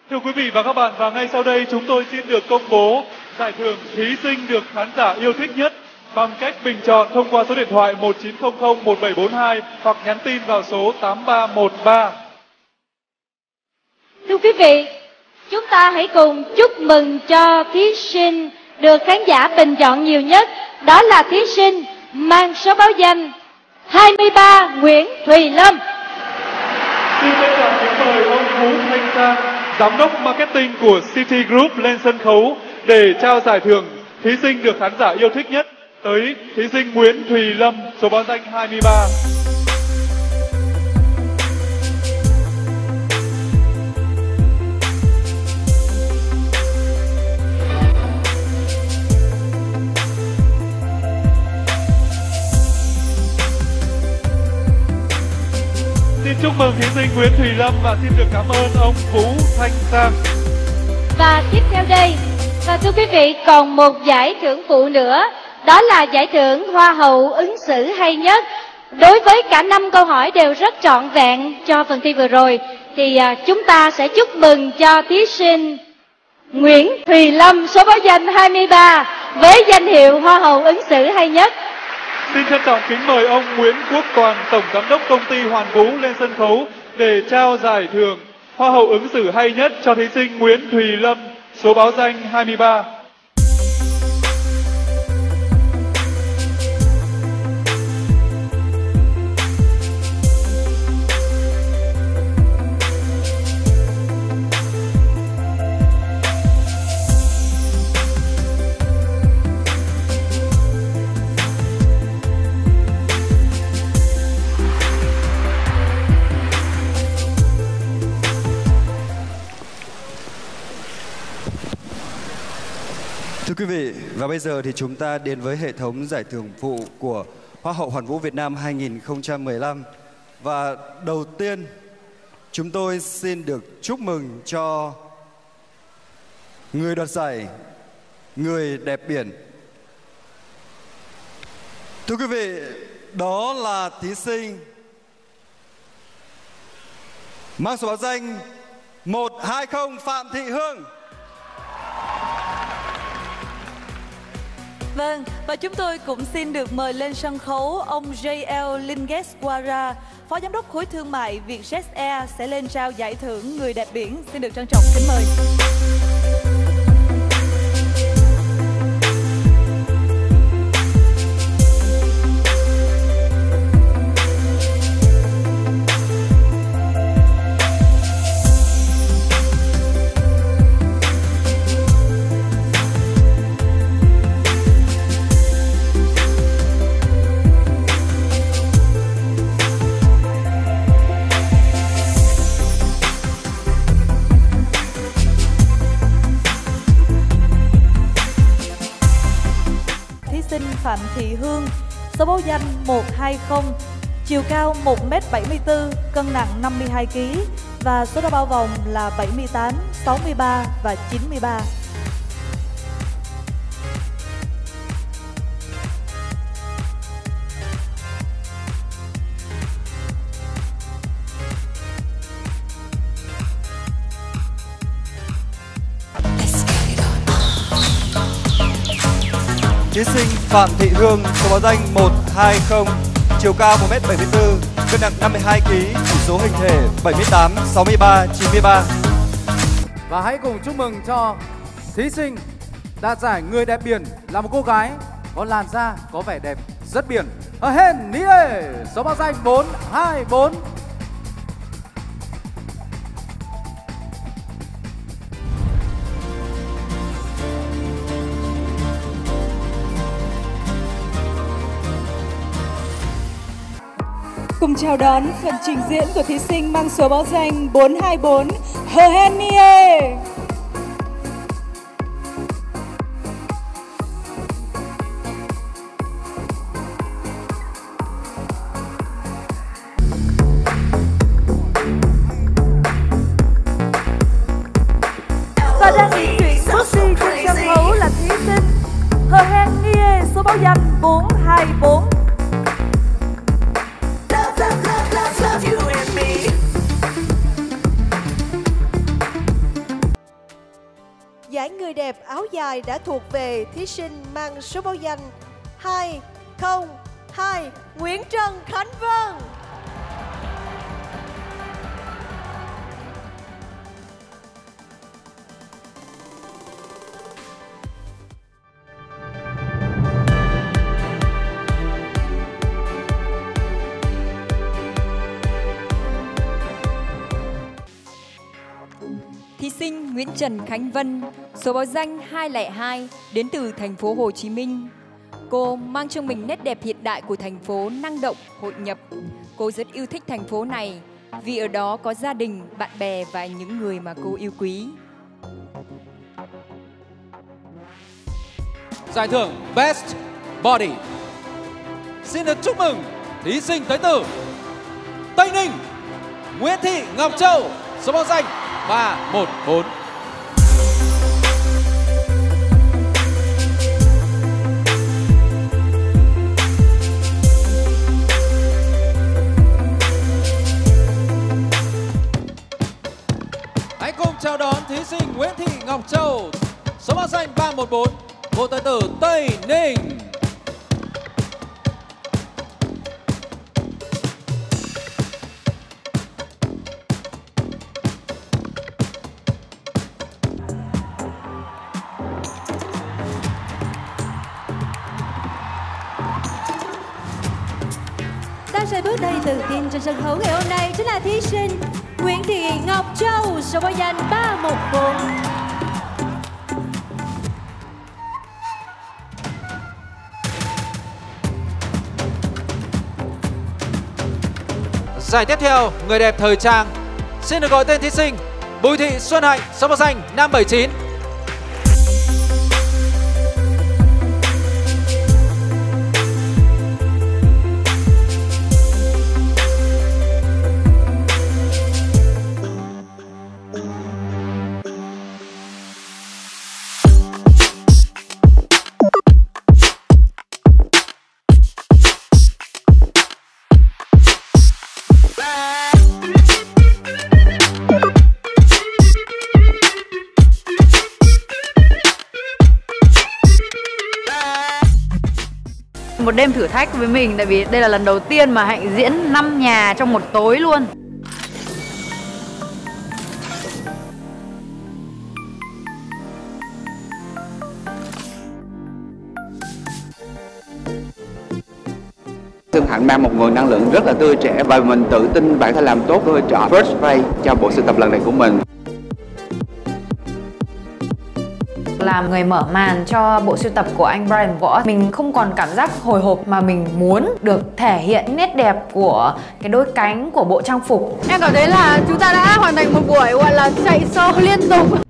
Thưa quý vị và các bạn, và ngay sau đây chúng tôi xin được công bố giải thưởng thí sinh được khán giả yêu thích nhất bằng cách bình chọn thông qua số điện thoại 19001742 hoặc nhắn tin vào số 8313. Thưa quý vị, chúng ta hãy cùng chúc mừng cho thí sinh được khán giả bình chọn nhiều nhất. Đó là thí sinh mang số báo danh 23 Nguyễn Thùy Lâm. Xin trân trọng kính mời ông Vũ Thanh Sang, giám đốc marketing của City Group lên sân khấu để trao giải thưởng thí sinh được khán giả yêu thích nhất tới thí sinh Nguyễn Thùy Lâm, số báo danh 23. Xin chúc mừng thí sinh Nguyễn Thùy Lâm và xin được cảm ơn ông Vũ Thanh Sang. Và tiếp theo đây, và thưa quý vị, còn một giải thưởng phụ nữa, đó là giải thưởng Hoa hậu ứng xử hay nhất. Đối với cả 5 câu hỏi đều rất trọn vẹn cho phần thi vừa rồi, thì chúng ta sẽ chúc mừng cho thí sinh Nguyễn Thùy Lâm, số báo danh 23, với danh hiệu Hoa hậu ứng xử hay nhất. Xin trân trọng kính mời ông Nguyễn Quốc Toàn, Tổng Giám đốc Công ty Hoàn Vũ lên sân khấu để trao giải thưởng Hoa hậu ứng xử hay nhất cho thí sinh Nguyễn Thùy Lâm, số báo danh 23. Thưa quý vị, và bây giờ thì chúng ta đến với hệ thống giải thưởng phụ của Hoa hậu Hoàn Vũ Việt Nam 2015. Và đầu tiên, chúng tôi xin được chúc mừng cho người đoạt giải, người đẹp biển. Thưa quý vị, đó là thí sinh mang số báo danh 120 Phạm Thị Hương. Vâng, và chúng tôi cũng xin được mời lên sân khấu ông J.L. Lingeswara, Phó Giám đốc khối thương mại Vietjet Air sẽ lên trao giải thưởng Người đẹp biển. Xin được trân trọng kính mời. Phạm Thị Hương, số báo danh 120, chiều cao 1m74, cân nặng 52kg và số đo bao vòng là 78, 63 và 93. Thí sinh Phạm Thị Hương, số báo danh 120, chiều cao 1m74, cân nặng 52kg, chỉ số hình thể 78, 63, 93. Và hãy cùng chúc mừng cho thí sinh đạt giải Người đẹp biển, là một cô gái có làn da có vẻ đẹp rất biển. Hên Nie, số báo danh 424. Cùng chào đón phần trình diễn của thí sinh mang số báo danh 424, Hên Nie. Và đang di chuyển taxi trên sân khấu là thí sinh Hên Nie, số báo danh 424. giải người đẹp áo dài đã thuộc về thí sinh mang số báo danh 202 Nguyễn Trần Khánh Vân. Thí sinh Nguyễn Trần Khánh Vân, số báo danh 202, đến từ thành phố Hồ Chí Minh. Cô mang trong mình nét đẹp hiện đại của thành phố năng động, hội nhập. Cô rất yêu thích thành phố này vì ở đó có gia đình, bạn bè và những người mà cô yêu quý. Giải thưởng Best Body. Xin được chúc mừng thí sinh tới từ Tây Ninh, Nguyễn Thị Ngọc Châu, số báo danh 314. Hãy cùng chào đón thí sinh Nguyễn Thị Ngọc Châu, số báo danh 314, cô tới từ Tây Ninh. Ta sẽ bước đây tự tin trên sân khấu ngày hôm nay chính là thí sinh Nguyễn Thị Ngọc Châu, số báo danh 314. Giải tiếp theo, người đẹp thời trang. Xin được gọi tên thí sinh Bùi Thị Xuân Hạnh, số báo danh 579. Một đêm thử thách với mình, tại vì đây là lần đầu tiên mà Hạnh diễn 5 nhà trong một tối luôn. Xuân Hạnh mang một nguồn năng lượng rất là tươi trẻ và mình tự tin bạn sẽ làm tốt vai trò first face cho bộ sưu tập lần này của mình. Làm người mở màn cho bộ sưu tập của anh Brian Võ, mình không còn cảm giác hồi hộp mà mình muốn được thể hiện nét đẹp của cái đôi cánh của bộ trang phục. Em cảm thấy là chúng ta đã hoàn thành một buổi gọi là chạy show liên tục.